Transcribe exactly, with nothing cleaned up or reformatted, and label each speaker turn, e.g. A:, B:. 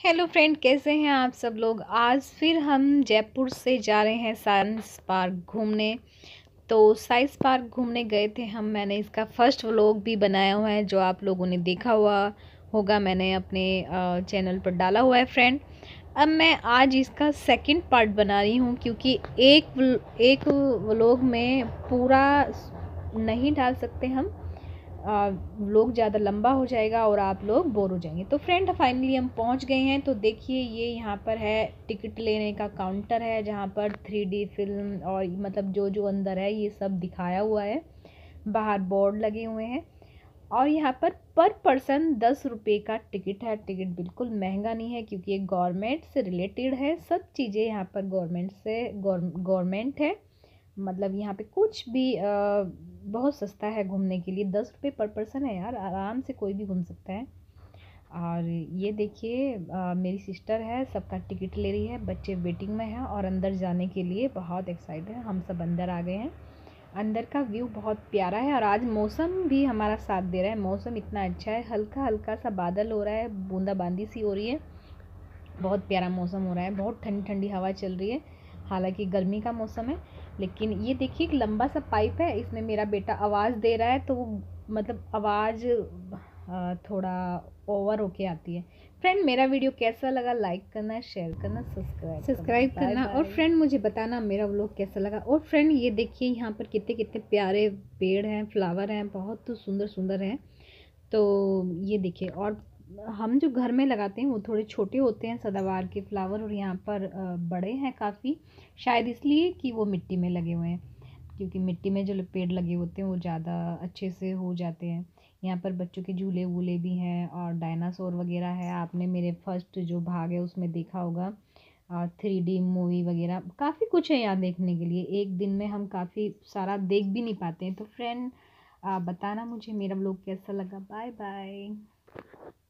A: Hello friend, कैसे हैं आप सब लोग। आज फिर हम जयपुर से जा रहे हैं साइंस पार्क घूमने। तो साइंस पार्क घूमने गए थे हम। मैंने इसका फर्स्ट व्लॉग भी बनाया हुआ है जो आप लोगों ने देखा हुआ होगा, मैंने अपने चैनल पर डाला हुआ है फ्रेंड। अब मैं आज इसका सेकंड पार्ट बना रही हूँ क्योंकि एक एक व्लॉग में पूरा नहीं डाल सकते हम, व्लॉग ज़्यादा लंबा हो जाएगा और आप लोग बोर हो जाएंगे। तो फ्रेंड फाइनली हम पहुंच गए हैं। तो देखिए ये यहाँ पर है टिकट लेने का काउंटर है जहाँ पर थ्री डी फिल्म और मतलब जो जो अंदर है ये सब दिखाया हुआ है। बाहर बोर्ड लगे हुए हैं और यहाँ पर पर पर्सन दस रुपये का टिकट है। टिकट बिल्कुल महंगा नहीं है क्योंकि ये गवर्नमेंट से रिलेटेड है। सब चीज़ें यहाँ पर गवर्नमेंट से गवर्नमेंट है, मतलब यहाँ पे कुछ भी आ, बहुत सस्ता है घूमने के लिए। दस रुपये पर पर्सन है यार, आराम से कोई भी घूम सकता है। और ये देखिए मेरी सिस्टर है, सबका टिकट ले रही है, बच्चे वेटिंग में हैं और अंदर जाने के लिए बहुत एक्साइटेड है। हम सब अंदर आ गए हैं। अंदर का व्यू बहुत प्यारा है और आज मौसम भी हमारा साथ दे रहा है। मौसम इतना अच्छा है, हल्का हल्का सा बादल हो रहा है, बूंदाबांदी सी हो रही है। बहुत प्यारा मौसम हो रहा है, बहुत ठंडी ठंडी हवा चल रही है। हालांकि गर्मी का मौसम है, लेकिन ये देखिए एक लंबा सा पाइप है, इसमें मेरा बेटा आवाज़ दे रहा है तो वो मतलब आवाज़ थोड़ा ओवर होके आती है। फ्रेंड मेरा वीडियो कैसा लगा लाइक करना, शेयर करना, सब्सक्राइब सब्सक्राइब करना और फ्रेंड मुझे बताना मेरा व्लॉग कैसा लगा। और फ्रेंड ये देखिए यहाँ पर कितने कितने प्यारे पेड़ हैं, फ्लावर हैं, बहुत सुंदर सुंदर हैं। तो ये देखिए, और हम जो घर में लगाते हैं वो थोड़े छोटे होते हैं सदाबहार के फ्लावर, और यहाँ पर बड़े हैं काफ़ी, शायद इसलिए कि वो मिट्टी में लगे हुए हैं, क्योंकि मिट्टी में जो पेड़ लगे होते हैं वो ज़्यादा अच्छे से हो जाते हैं। यहाँ पर बच्चों के झूले वूले भी हैं और डायनासोर वगैरह है। आपने मेरे फर्स्ट जो भाग है उसमें देखा होगा, थ्री डी मूवी वगैरह काफ़ी कुछ है यहाँ देखने के लिए। एक दिन में हम काफ़ी सारा देख भी नहीं पाते हैं। तो फ्रेंड बताना मुझे मेरा व्लॉग कैसा लगा। Bye bye.